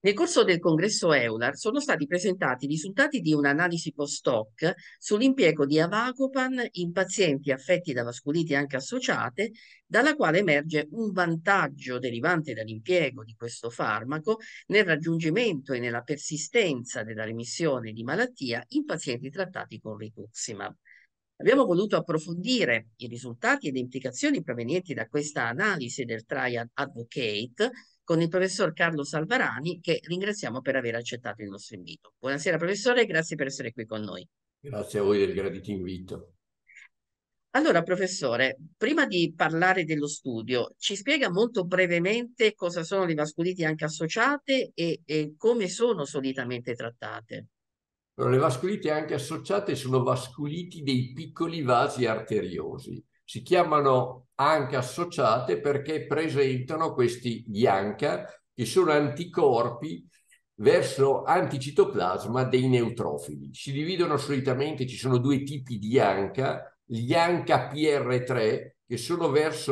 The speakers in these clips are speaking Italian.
Nel corso del congresso EULAR sono stati presentati i risultati di un'analisi post-hoc sull'impiego di Avacopan in pazienti affetti da vasculiti anche associate, dalla quale emerge un vantaggio derivante dall'impiego di questo farmaco nel raggiungimento e nella persistenza della remissione di malattia in pazienti trattati con rituximab. Abbiamo voluto approfondire i risultati e le implicazioni provenienti da questa analisi del Triad Advocate con il professor Carlo Salvarani, che ringraziamo per aver accettato il nostro invito. Buonasera professore, grazie per essere qui con noi. Grazie a voi del gradito invito. Allora, professore, prima di parlare dello studio, ci spiega molto brevemente cosa sono le vasculiti anche associate e come sono solitamente trattate. Allora, le vasculiti anche associate sono vasculiti dei piccoli vasi arteriosi. Si chiamano anche associate perché presentano questi IANCA, che sono anticorpi verso anticitoplasma dei neutrofili. Si dividono solitamente, ci sono due tipi di IANCA, gli ANCA PR3, che sono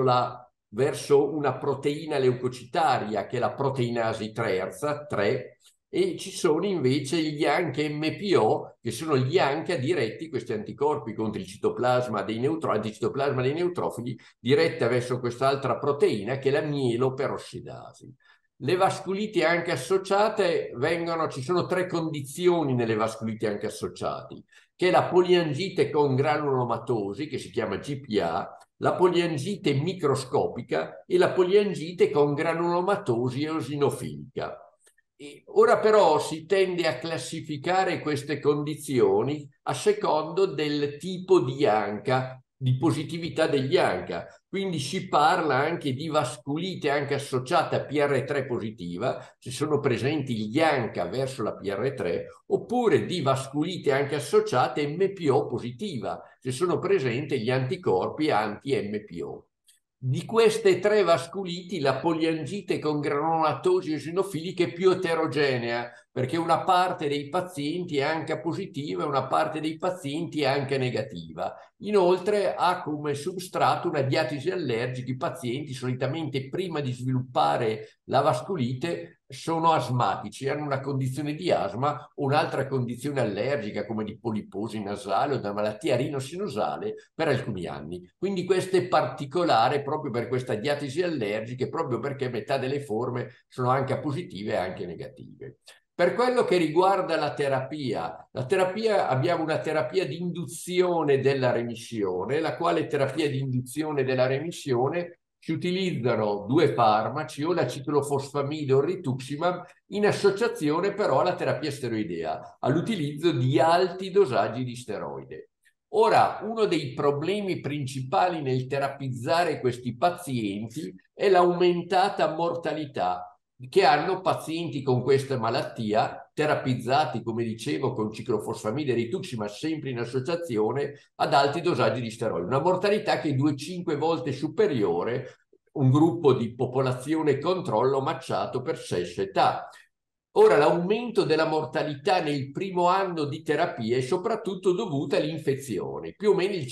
verso una proteina leucocitaria, che è la proteinasi 3, e ci sono invece gli ANCA MPO, che sono gli ANCA diretti, questi anticorpi contro il anticitoplasma dei neutrofili, diretta verso quest'altra proteina che è la mieloperossidasi. Le vasculiti anche associate ci sono tre condizioni nelle vasculiti anche associati, che è la poliangite con granulomatosi, che si chiama GPA, la poliangite microscopica e la poliangite con granulomatosi eosinofilica. E ora però si tende a classificare queste condizioni a secondo del tipo di ANCA, di positività degli ANCA. Quindi si parla anche di vasculite anche associata a PR3 positiva, se sono presenti gli ANCA verso la PR3, oppure di vasculite anche associate MPO positiva, se sono presenti gli anticorpi anti-MPO. Di queste tre vasculiti, la poliangite con granulomatosi eosinofilica è più eterogenea, perché una parte dei pazienti è anche positiva e una parte dei pazienti è anche negativa. Inoltre ha come substrato una diatesi allergica. I pazienti solitamente prima di sviluppare la vasculite sono asmatici, hanno una condizione di asma o un'altra condizione allergica come di poliposi nasale o da malattia rinosinusale per alcuni anni. Quindi questo è particolare proprio per questa diatesi allergica, proprio perché metà delle forme sono anche positive e anche negative. Per quello che riguarda la terapia abbiamo una terapia di induzione della remissione, la quale terapia di induzione della remissione si utilizzano due farmaci, o la ciclofosfamide o il rituximab, in associazione però alla terapia steroidea, all'utilizzo di alti dosaggi di steroide. Ora, uno dei problemi principali nel terapizzare questi pazienti è l'aumentata mortalità che hanno pazienti con questa malattia, terapizzati, come dicevo, con ciclofosfamide e rituximab, sempre in associazione ad alti dosaggi di steroidi. Una mortalità che è 2-5 volte superiore un gruppo di popolazione controllo matchato per sesso e età. Ora, l'aumento della mortalità nel primo anno di terapia è soprattutto dovuta all'infezione. Più o meno il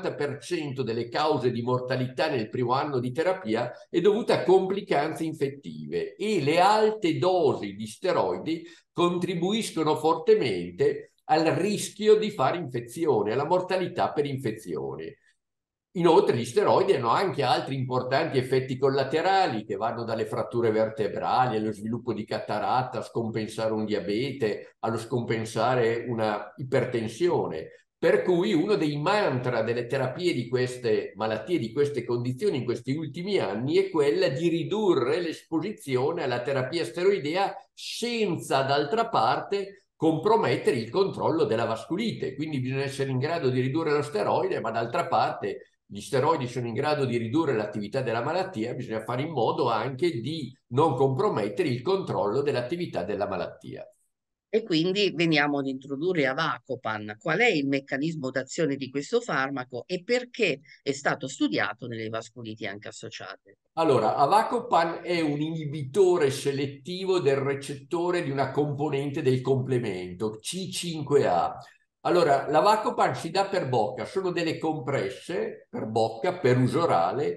50% delle cause di mortalità nel primo anno di terapia è dovuta a complicanze infettive e le alte dosi di steroidi contribuiscono fortemente al rischio di fare infezione, alla mortalità per infezione. Inoltre gli steroidi hanno anche altri importanti effetti collaterali che vanno dalle fratture vertebrali allo sviluppo di cataratta, a scompensare un diabete, allo scompensare una ipertensione. Per cui uno dei mantra delle terapie di queste malattie, di queste condizioni in questi ultimi anni è quella di ridurre l'esposizione alla terapia steroidea senza d'altra parte compromettere il controllo della vasculite. Quindi bisogna essere in grado di ridurre lo steroide, ma d'altra parte gli steroidi sono in grado di ridurre l'attività della malattia, bisogna fare in modo anche di non compromettere il controllo dell'attività della malattia. E quindi veniamo ad introdurre Avacopan. Qual è il meccanismo d'azione di questo farmaco e perché è stato studiato nelle vasculiti anche associate? Allora, Avacopan è un inibitore selettivo del recettore di una componente del complemento, C5A. Allora, l'Avacopan si dà per bocca, sono delle compresse per bocca, per uso orale,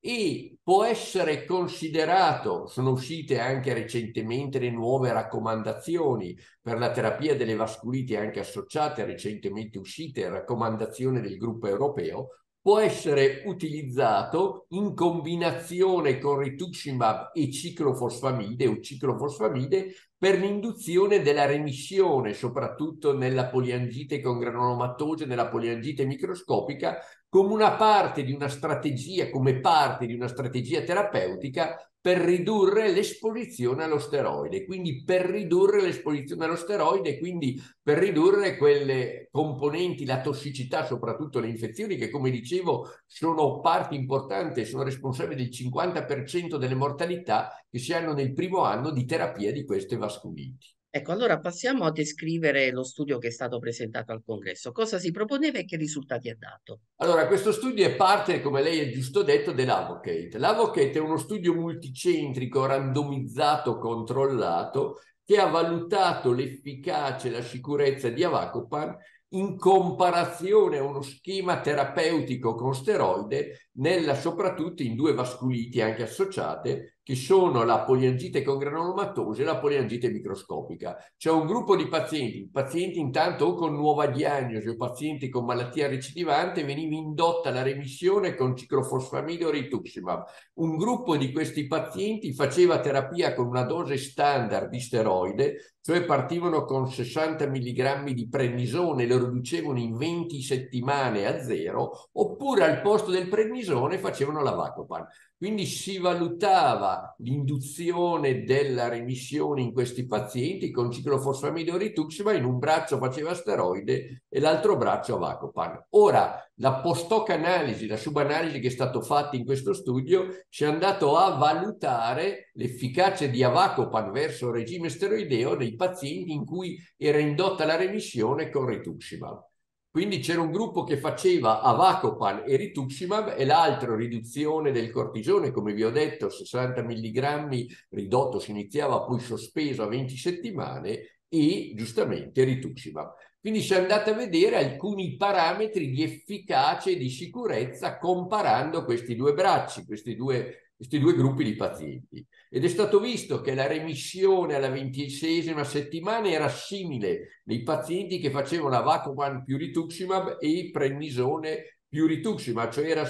e può essere considerato, sono uscite anche recentemente le nuove raccomandazioni per la terapia delle vasculiti anche associate, recentemente uscite raccomandazioni del gruppo europeo, può essere utilizzato in combinazione con rituximab e ciclofosfamide o ciclofosfamide per l'induzione della remissione, soprattutto nella poliangite con granulomatose, nella poliangite microscopica, come una parte di una strategia, come parte di una strategia terapeutica per ridurre l'esposizione allo steroide, quindi per ridurre l'esposizione allo steroide, quindi per ridurre quelle componenti, la tossicità, soprattutto le infezioni, che come dicevo sono parte importante, sono responsabili del 50% delle mortalità che si hanno nel primo anno di terapia di queste vasculiti. Ecco, allora passiamo a descrivere lo studio che è stato presentato al congresso. Cosa si proponeva e che risultati ha dato? Allora, questo studio è parte, come lei ha giusto detto, dell'Advocate. L'Advocate è uno studio multicentrico, randomizzato, controllato, che ha valutato l'efficacia e la sicurezza di Avacopan in comparazione a uno schema terapeutico con steroide, soprattutto in due vasculiti anche associate, che sono la poliangite con granulomatose e la poliangite microscopica. C'è un gruppo di pazienti intanto o con nuova diagnosi o pazienti con malattia recidivante, veniva indotta la remissione con ciclofosfamide o rituximab. Un gruppo di questi pazienti faceva terapia con una dose standard di steroide, cioè partivano con 60 mg di prednisone, lo riducevano in 20 settimane a zero, oppure al posto del prednisone facevano l'Avacopan. Quindi si valutava l'induzione della remissione in questi pazienti con ciclofosfamide o rituximab, in un braccio faceva steroide e l'altro braccio Avacopan. Ora, la post-hoc analisi, la subanalisi che è stata fatta in questo studio, ci è andato a valutare l'efficacia di Avacopan verso il regime steroideo nei pazienti in cui era indotta la remissione con rituximab. Quindi c'era un gruppo che faceva Avacopan e rituximab e l'altro riduzione del cortisone, come vi ho detto, 60 mg ridotto, si iniziava poi sospeso a 20 settimane e giustamente rituximab. Quindi si è andato a vedere alcuni parametri di efficacia e di sicurezza comparando questi due bracci, questi due gruppi di pazienti. Ed è stato visto che la remissione alla 26ª settimana era simile nei pazienti che facevano Avacopan più rituximab e prednisone più rituximab, cioè era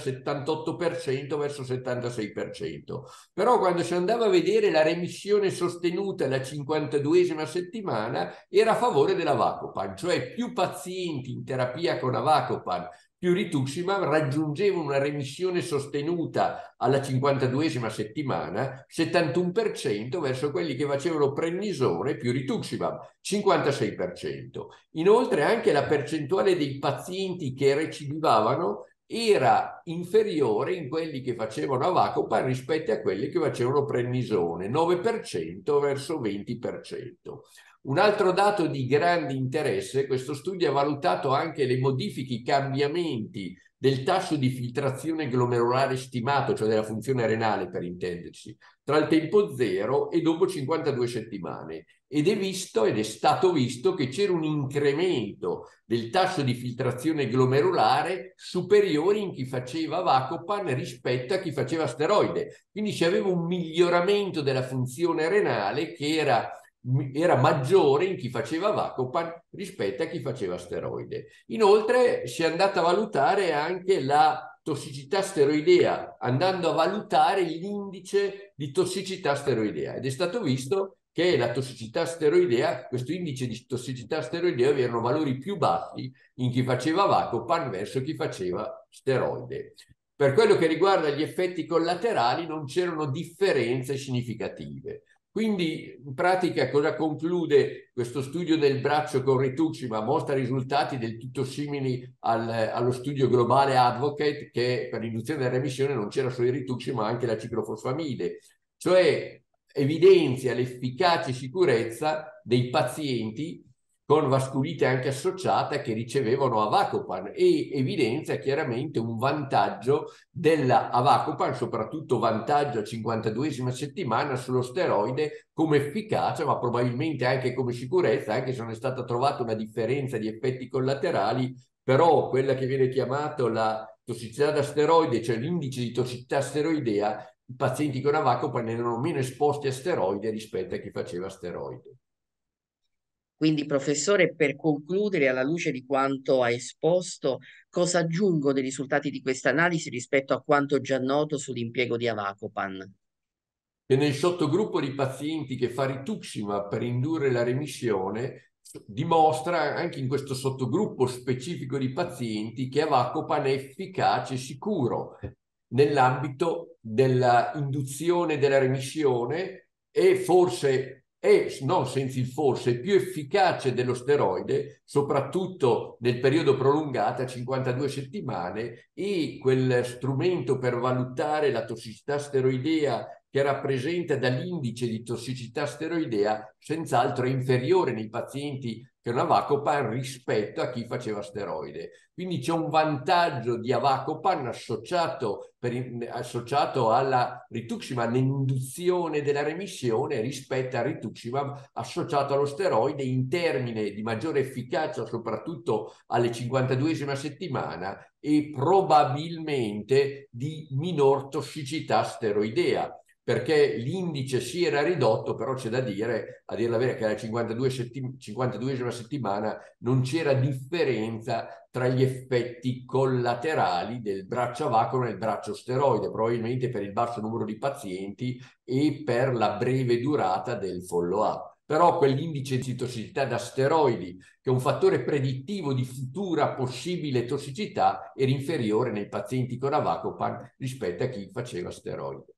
78% verso 76%. Però quando si andava a vedere la remissione sostenuta alla 52ª settimana era a favore dell'Avacopan, cioè più pazienti in terapia con Avacopan più rituximab raggiungevano una remissione sostenuta alla 52ª settimana, 71% verso quelli che facevano prednisone più rituximab, 56%. Inoltre anche la percentuale dei pazienti che recidivavano era inferiore in quelli che facevano Avacopan rispetto a quelli che facevano prednisone, 9% verso 20%. Un altro dato di grande interesse, questo studio ha valutato anche le modifiche, i cambiamenti del tasso di filtrazione glomerolare stimato, cioè della funzione renale per intenderci, tra il tempo zero e dopo 52 settimane. Ed è stato visto che c'era un incremento del tasso di filtrazione glomerulare superiore in chi faceva Avacopan rispetto a chi faceva steroide. Quindi si aveva un miglioramento della funzione renale che era maggiore in chi faceva Avacopan rispetto a chi faceva steroide. Inoltre si è andata a valutare anche la tossicità steroidea, andando a valutare l'indice di tossicità steroidea ed è stato visto che la tossicità steroidea, questo indice di tossicità steroidea avevano valori più bassi in chi faceva Avacopan verso chi faceva steroide. Per quello che riguarda gli effetti collaterali non c'erano differenze significative. Quindi in pratica cosa conclude questo studio del braccio con rituximab? Mostra risultati del tutto simili allo studio globale Advocate, che per l'induzione della remissione non c'era solo il rituximab ma anche la ciclofosfamide, cioè evidenzia l'efficacia e sicurezza dei pazienti con vasculite anche associata che ricevevano Avacopan e evidenzia chiaramente un vantaggio della Avacopan, soprattutto vantaggio a 52ª settimana sullo steroide come efficacia, ma probabilmente anche come sicurezza, anche se non è stata trovata una differenza di effetti collaterali, però quella che viene chiamata tossicità da steroide, cioè l'indice di tossicità steroidea, i pazienti con Avacopan erano meno esposti a steroide rispetto a chi faceva steroide. Quindi, professore, per concludere, alla luce di quanto ha esposto, cosa aggiungo dei risultati di questa analisi rispetto a quanto già noto sull'impiego di Avacopan? Che nel sottogruppo di pazienti che fa rituximab per indurre la remissione dimostra anche in questo sottogruppo specifico di pazienti che Avacopan è efficace e sicuro nell'ambito della induzione della remissione e forse è, non senza il forse, più efficace dello steroide, soprattutto nel periodo prolungato a 52 settimane, e quel strumento per valutare la tossicità steroidea che rappresenta dall'indice di tossicità steroidea, senz'altro è inferiore nei pazienti che hanno Avacopan rispetto a chi faceva steroide. Quindi c'è un vantaggio di Avacopan associato alla rituximab nell'induzione della remissione rispetto al rituximab associato allo steroide in termini di maggiore efficacia, soprattutto alle 52esima settimana, e probabilmente di minor tossicità steroidea, perché l'indice si era ridotto, però c'è da dire, a dire la verità, che alla 52esima settimana non c'era differenza tra gli effetti collaterali del braccio Avacopan e il braccio steroide, probabilmente per il basso numero di pazienti e per la breve durata del follow-up. Però quell'indice di tossicità da steroidi, che è un fattore predittivo di futura possibile tossicità, era inferiore nei pazienti con Avacopan rispetto a chi faceva steroidi.